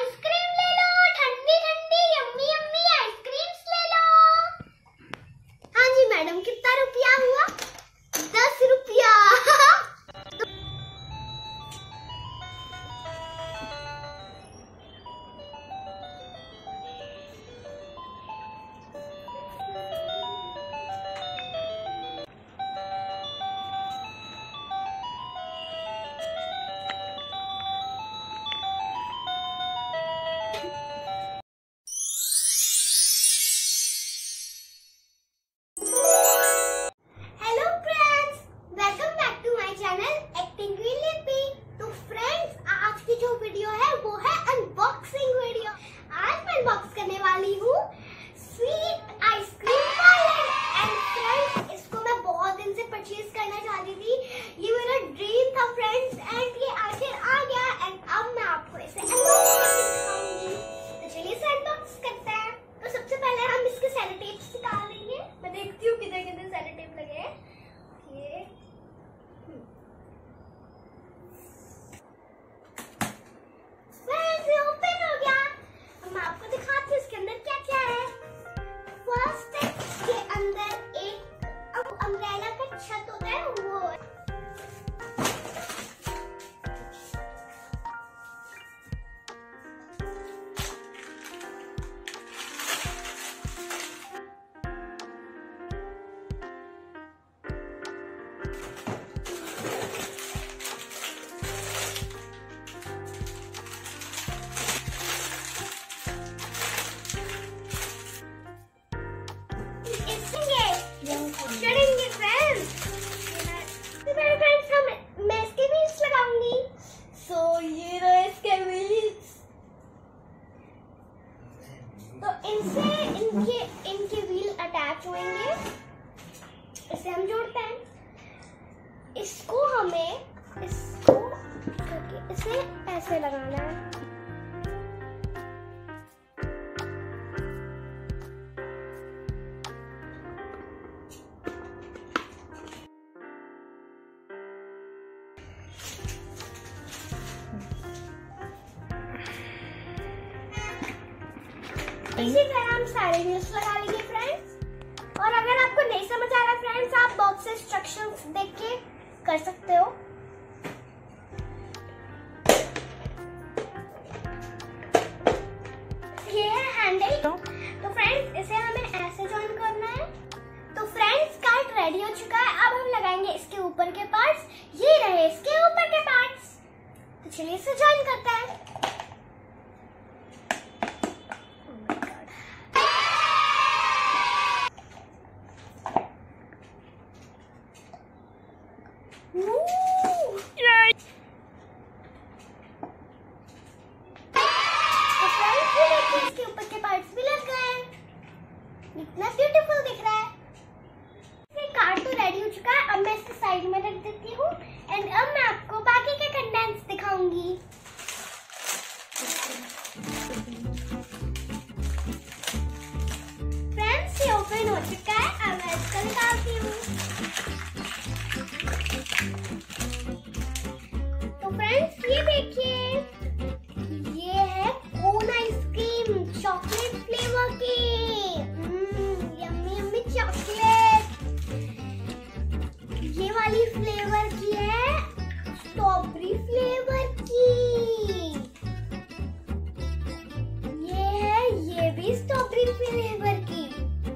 Ice cream ले लो, ठंडी ठंडी यम्मी यम्मी आइसक्रीम्स ले लो। हाँ जी मैडम, कितना रुपया हुआ? 10 रुपया। इनके व्हील अटैच होंगे, इसे हम जोड़ते हैं। इसको हमें इसे ऐसे लगाना है। इसी तरह हम सारे व्हील्स लगा लेंगे फ्रेंड्स। और अगर आपको नहीं समझ आ रहा फ्रेंड्स, आप बॉक्स से इंस्ट्रक्शंस देख के कर सकते हो। ये है हैंडल। तो फ्रेंड्स इसे हमें ऐसे जॉइन करना है। तो फ्रेंड्स कार्ट रेडी हो चुका है। अब हम लगाएंगे इसके ऊपर के पार्ट्स। ये रहे इसके ऊपर के पार्ट्स। तो चलिए इसे जॉइन करते हैं। इसके ऊपर के पार्ट्स भी लग गए। कितना ब्यूटीफुल दिख रहा है। ये कार्ड तो रेडी हो चुका है। अब मैं इसको साइड में रख देती हूँ एंड अब मैं आपको बाकी के कंटेंट्स दिखाऊंगी। फ्रेंड्स ये ओपन हो चुका है। अब मैं इसको निकालती हूँ। तो फ्रेंड्स ये देखिए, ये है कोन आइसक्रीम चॉकलेट फ्लेवर की। Yummy yummy chocolate. ये वाली फ्लेवर की है स्ट्रॉबेरी फ्लेवर की। ये भी स्ट्रॉबेरी फ्लेवर की।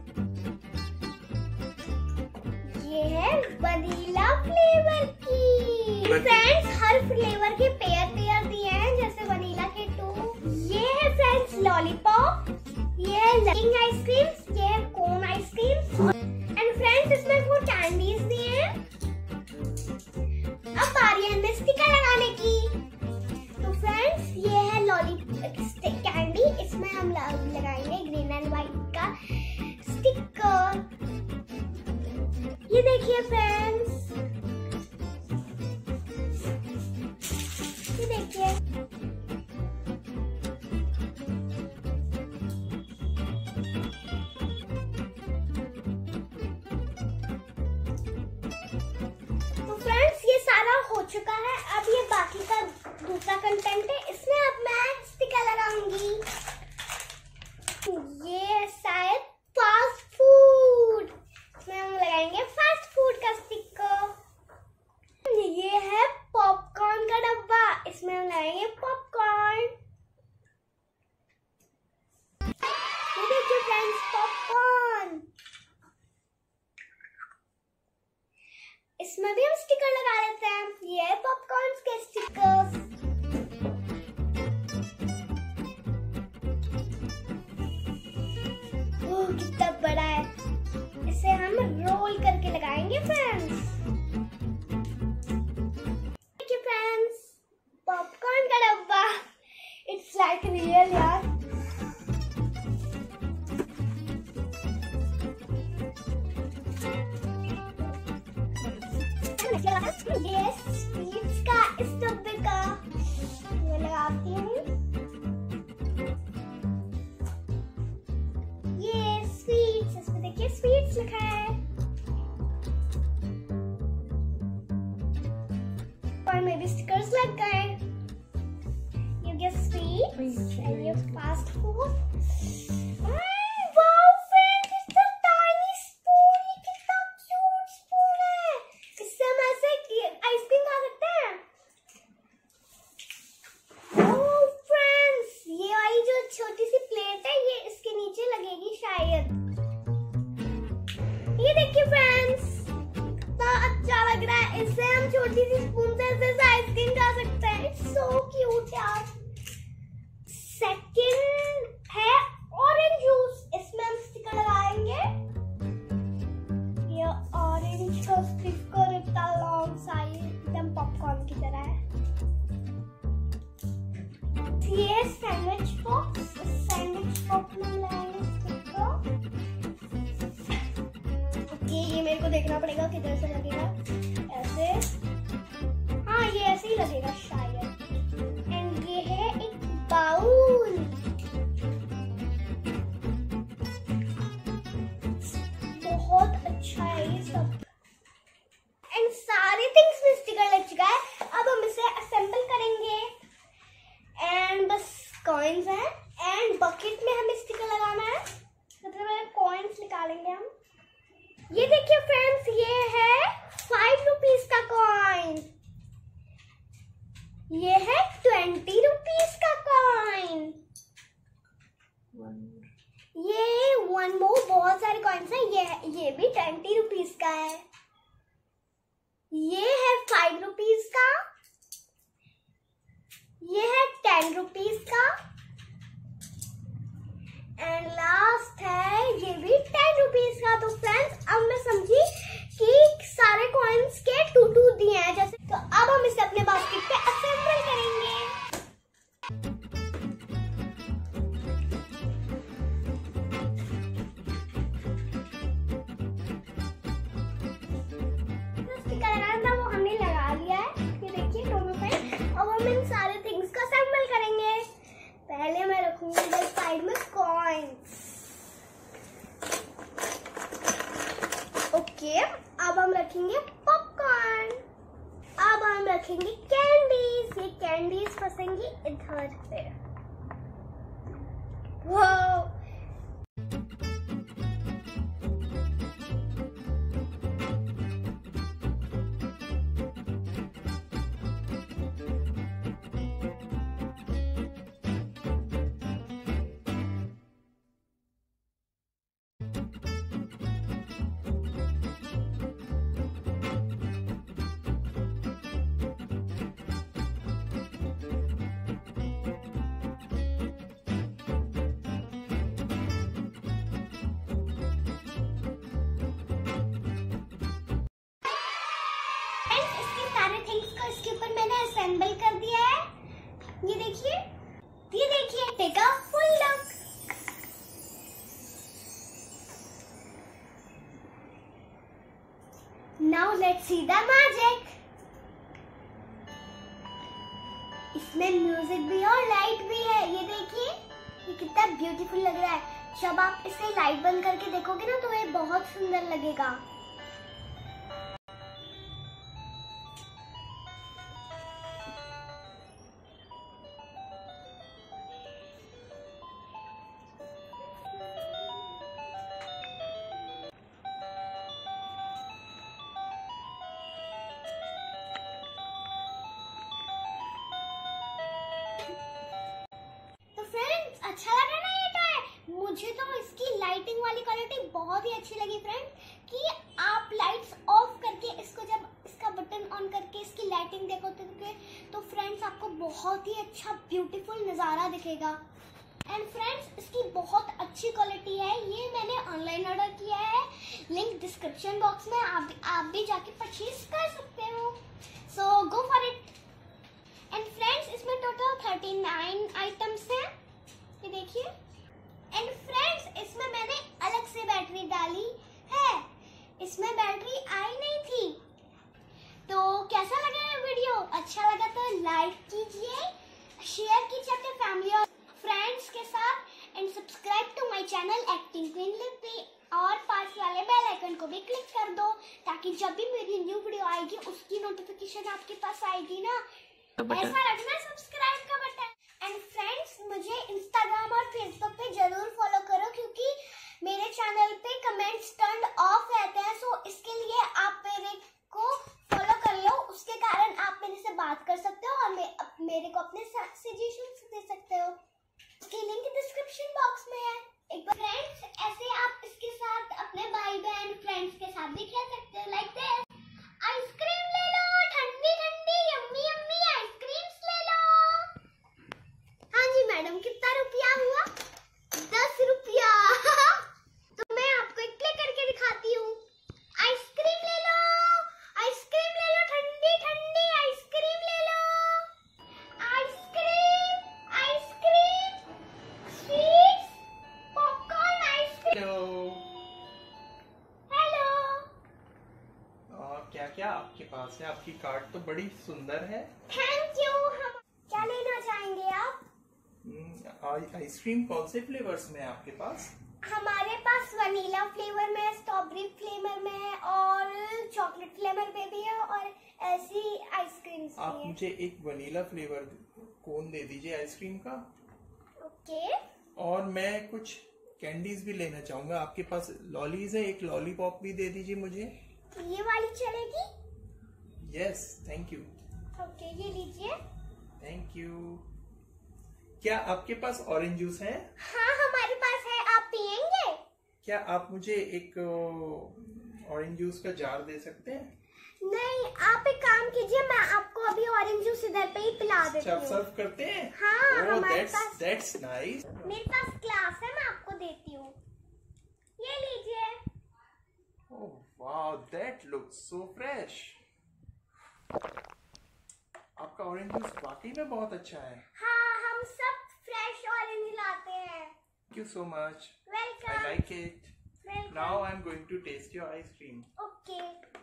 ये है वनीला फ्लेवर की। फ्रेंड्स हर फ्लेवर के पेयर दिए हैं, जैसे वनीला के 2। ये है फ्रेंड्स लॉलीपॉप, ये है लकिंग आइसक्रीम्स, ये है कोन आइसक्रीम्स एंड फ्रेंड्स इसमें 4 कैंडीज दिए हैं। अब बारी है स्टिकर लगाने की। तो फ्रेंड्स ये है लॉलीपॉप कैंडी, इसमें हम लगाएंगे ग्रीन एंड व्हाइट का स्टिकर। ये देखिए फ्रेंड्स, ये देखिए। तो फ्रेंड्स ये सारा हो चुका है। अब ये बाकी का दूसरा कंटेंट है, इसमें अब मैं स्टिकर लगाऊंगी। ये पॉपकॉर्न के स्टिकर्स। ओह कितना बड़ा है। इसे हम रोल करके लगाएंगे फ्रेंड्स। देखिए फ्रेंड्स, पॉपकॉर्न का डब्बा। इट्स लाइक रियल यार। ये स्वीट्स का इस डब्बे का मैं लगाती हूँ। ये स्वीट्स, इसमें देखिए स्वीट्स लिखा है। और में भी स्टिकर्स लग गए। You get sweets and you fast food. Wow friends, it's a tiny spoon. ये कितना cute spoon है। इससे हम ऐसे आइसक्रीम खा सकते हैं। Oh friends, ये वाली जो छोटी सी प्लेट है ये इसके नीचे लगेगी शायद। ये देखिए फ्रेंड्स, कितना अच्छा लग रहा है। इससे हम छोटी सी स्पून से आइसक्रीम खा सकते हैं। It's so cute यार। सेकंड है ऑरेंज जूस। इसमें हम स्टिकर लगाएंगे। ये ऑरेंज का स्टिकर इतना लॉन्ग साइज, एकदम पॉपकॉर्न की तरह है। ये सैंडविच बॉक्स। सैंडविच बॉक्स में लगाएंगे स्टिकर। ओके, ये मेरे को देखना पड़ेगा किधर से लगेगा। ऐसे, हाँ ये ऐसे ही लगेगा शायद। एंड ये है एक बाउल। बहुत अच्छा है ये सब। एंड सारे थिंग्स में स्टिकर लग चुका है। अब हम इसे असेंबल करेंगे। एंड बस कॉइन्स हैं एंड बकेट में हमें स्टिकर लगाना है। सबसे पहले कॉइन्स निकालेंगे हम। ये देखिए फ्रेंड्स, ये है 5 रुपीज का कॉइन। ये है 20 रुपीज का कॉइन। ये वन मोर, बहुत सारे कॉइन्स हैं। ये भी 20 रुपीज का है। ये है 5 रुपीज का। ये है 10 रुपीज का। एंड लास्ट है ये भी 10 रुपीज का। तो फ्रेंड्स, अब मैं समझी कि सारे कॉइन्स के 2 दिए हैं जैसे। तो अब हम इसे अपने बास्केट पे असेंबल करेंगे। स्टिकर लगाना था वो हमने लगा लिया है। ये देखिए दोनों पे। अब हम इन सारे थिंग्स को असेंबल करेंगे। पहले मैं रखूंगी इधर साइड में कॉइन्स। ओके, अब हम रखेंगे पॉपकॉर्न। अब हम रखेंगे कैंडीज। ये कैंडीज फंसेंगी इधर पे। वाओ, इसके ऊपर मैंने असेंबल कर दिया है। ये देखिए, take a full look. Now let's see the magic. इसमें म्यूजिक भी और लाइट भी है। ये देखिए, ये कितना ब्यूटीफुल लग रहा है। जब आप इसे लाइट बंद करके देखोगे ना तो ये बहुत सुंदर लगेगा। अच्छा लगा ना ये टॉय? मुझे तो इसकी लाइटिंग वाली क्वालिटी बहुत ही अच्छी लगी फ्रेंड, कि आप लाइट्स ऑफ करके इसको जब इसका बटन ऑन करके इसकी लाइटिंग देखोगे तो फ्रेंड्स आपको बहुत ही अच्छा ब्यूटीफुल नज़ारा दिखेगा। एंड फ्रेंड्स इसकी बहुत अच्छी क्वालिटी है। ये मैंने ऑनलाइन ऑर्डर किया है, लिंक डिस्क्रिप्शन बॉक्स में, आप भी जाके परचेज कर सकते हो। So go for it. And friends इसमें टोटल 39 आइटम्स हैं, ये देखिए। एंड फ्रेंड्स इसमें मैंने अलग से बैटरी डाली है, इसमें बैटरी आई नहीं थी। तो कैसा लगा ये वीडियो? अच्छा लगा तो लाइक कीजिए, शेयर कीजिए अपने फैमिली और फ्रेंड्स के साथ and subscribe to my channel Acting Queen Lipi और पास वाले बेल आइकन को भी क्लिक कर दो ताकि जब भी मेरी न्यू वीडियो आएगी उसकी नोटिफिकेशन आपके पास आएगी ना। ऐसा रखना सब्सक्राइब का बटन। एंड फ्रेंड्स मुझे इंस्टाग्राम और फेसबुक पे जरूर फॉलो करो क्योंकि मेरे चैनल पे कमेंट्स टर्न ऑफ रहते हैं। सो इसके लिए आप मेरे को फॉलो कर लो, उसके कारण आप मेरे से बात कर सकते हो और मेरे को अपने सजेशंस दे सकते हो। इसकी लिंक डिस्क्रिप्शन बॉक्स में है। एक बार फ्रेंड्स ऐसे आप इसके साथ अपने भाई बहन फ्रेंड्स के साथ भी खेल सकते हो। लाइक दिस, आइसक्रीम ले लो, ठंडी ठंडी यम्मी यम्मी आइसक्रीम्स ले लो। हाँ जी मैडम, कितना रुपया हुआ? 10 रुपया। तो मैं आपको एक प्ले करके दिखाती हूँ। आइसक्रीम ले लो, आइसक्रीम ले लो, ठंडी ठंडी आइसक्रीम ले लो। Ice cream, ice cream, sweets, popcorn ice cream. Hello. क्या क्या आपके पास है? आपकी कार्ट तो बड़ी सुंदर है। Thank you. हम क्या लेना चाहेंगे आप? आइसक्रीम कौन से फ्लेवर्स में है आपके पास? हमारे पास वनीला फ्लेवर में है, स्ट्रॉबेरी फ्लेवर में है और चॉकलेट फ्लेवर में भी है और ऐसी आइसक्रीम आप मुझे एक वनीला फ्लेवर कोन दे दीजिए आइसक्रीम का। ओके। और मैं कुछ कैंडीज भी लेना चाहूंगा। आपके पास लॉलीज है, एक लॉलीपॉप भी दे दीजिए मुझे। ये वाली चलेगी? Yes thank you. ओके ये लीजिए। Thank you. क्या आपके पास ऑरेंज जूस है? हाँ हमारे पास है, आप पियेंगे? क्या आप मुझे एक ऑरेंज जूस का जार दे सकते हैं? नहीं, आप एक काम कीजिए, मैं आपको अभी ऑरेंज जूस इधर पे ही पिला देती हूँ। सर्व करते हैं? हाँ हमारे पास। That's nice. मेरे पास ग्लास है, मैं आपको देती हूँ, ये लीजिए। Oh wow, that looks so fresh. आपका ऑरेंज जूस वाकई में बहुत अच्छा है। हाँ हम सब फ्रेश ऑरेंज लाते हैं। Thank you so much. Welcome. I like it. Welcome. Now I'm going to taste your ice cream. Okay.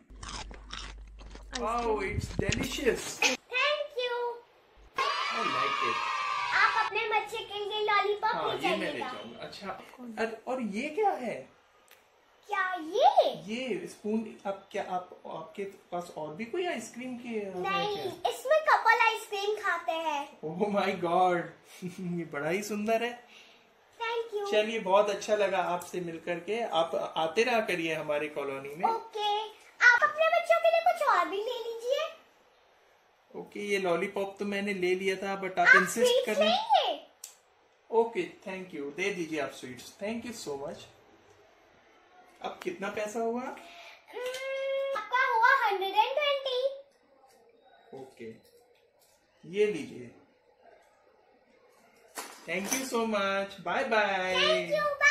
Wow, it's delicious. Thank you. I like it. आप अपने बच्चे के लिए लॉलीपॉप हाँ ले ये मैं ले जाइएगा। जाऊंगा। अच्छा और ये क्या है? क्या ये स्पून? आपके पास और भी कोई आइसक्रीम की नहीं, इसमें कपल आइसक्रीम खाते हैं। ओह माय गॉड, ये बड़ा ही सुंदर है। Thank you. चलिए बहुत अच्छा लगा आपसे मिलकर के। आप आते रहा करिए हमारे कॉलोनी में। ओके। आप अपने बच्चों के लिए कुछ और भी ले लीजिए। ओके ये लॉलीपॉप तो मैंने ले लिया था बट आप इंसिस्ट कर रहे हैं। ओके थैंक यू, दे दीजिए आप sweets. Thank you so much. अब कितना पैसा हुआ? आपका हुआ 120। ओके ये लीजिए। Thank you so much. Bye bye. Thank you.